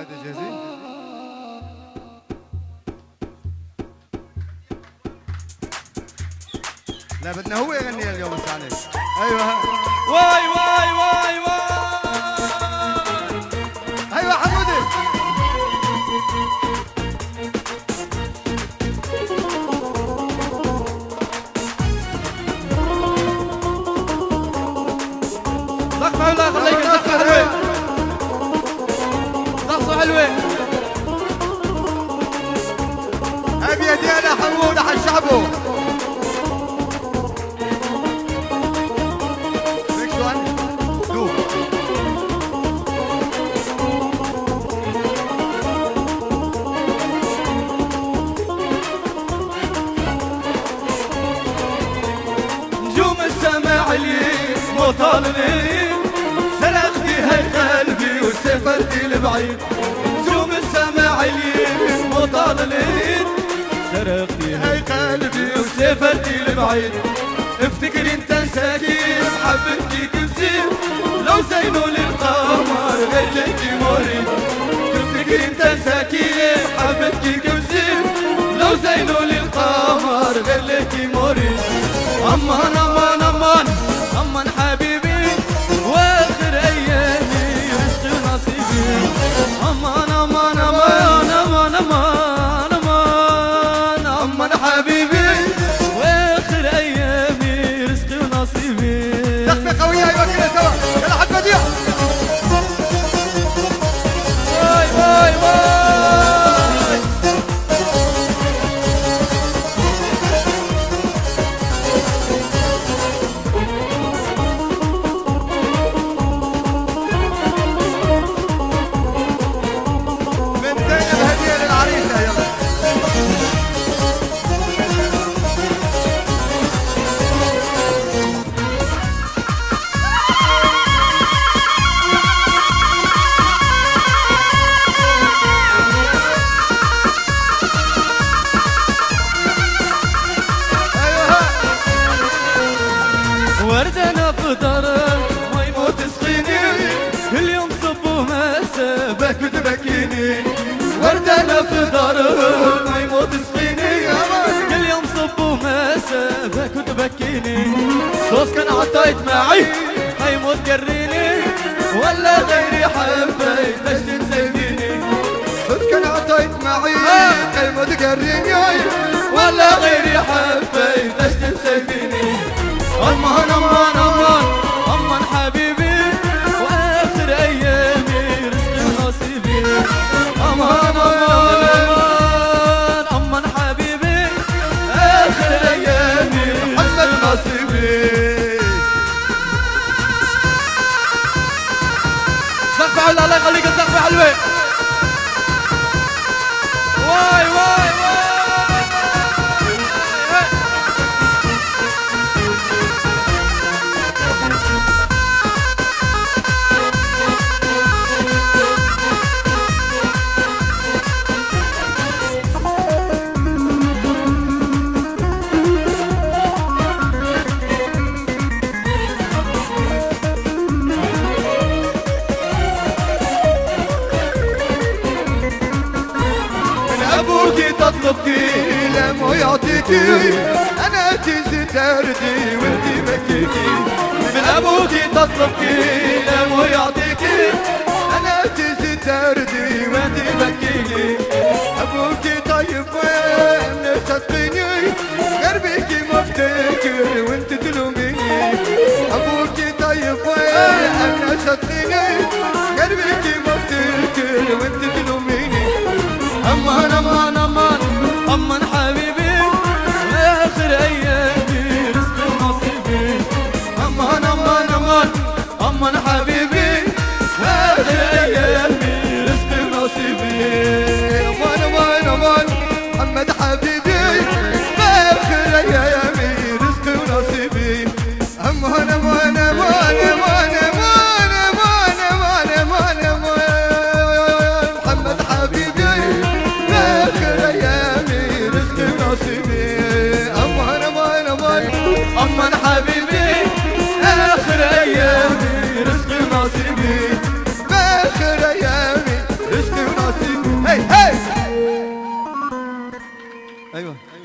جاهزين؟ لا بدنا هو يغني اليوم الثاني. ايوه واي واي واي واي ايوه حمودي. زقفة الله يخليك، زقفة حلوة، زقفة حلوة. ابي يدينا حمود حق شعبه. طالني سرقتي هاي قلبي وسافرتي لبعيد. نجوم السماء اليمين وطالني سرقتي هاي قلبي وسافرتي لبعيد. افتكري انت نساكين حبيبتي كمسين لو زينوا للقمر غير ليكي مريد. افتكري انت نساكين حبيبتي كمسين لو زينوا للقمر غير ليكي مريد. امان امان امان امان حبيبي واخر ايامي رزق نصيبي. امان امان امان امان امان امان امان حبيبي واخر ايامي رزق نصيبي. زقفة قوية ايوه كده سوا يلا حق بديع. واي واي واي وردنا فطرك ما يموت سقيني كل يوم صب ومسا تبكيني. وردنا فطرك ما يموت سقيني كل يوم صب ومسا تبكيني. صوص كان عطيت معي ما يموت قريني ولا غيري حبيت باش تنسيني. صوص كان عطيت معي ما يموت قريني ولا غيري حبيت باش تنسيني. امان امان امان امان حبيبي واخر ايامي رزق نصيبي. امان امان امان امان حبيبي اخر ايامي رزق نصيبي. زقفة حلوة الله يخليك، زقفة حلوة. واي واي واي ابوكي تطلبكي لم يعطيكي انا تجي تردي وانتي بكيكي. من ابوكي تطلبكي لم يعطيكي انا تجي تردي وانتي بكيكي. ابوكي طيب وين صدقيني قلبيكي مفتكر وانت تلوميني. ابوكي طيب وين انا صدقيني قلبيكي مفتكر وانت تلوميني. امان امان امان امان حبيبي واخر ايامي رزق نصيبي. امان امان امان امان حبيبي واخر ايامي رزق نصيبي. ايوه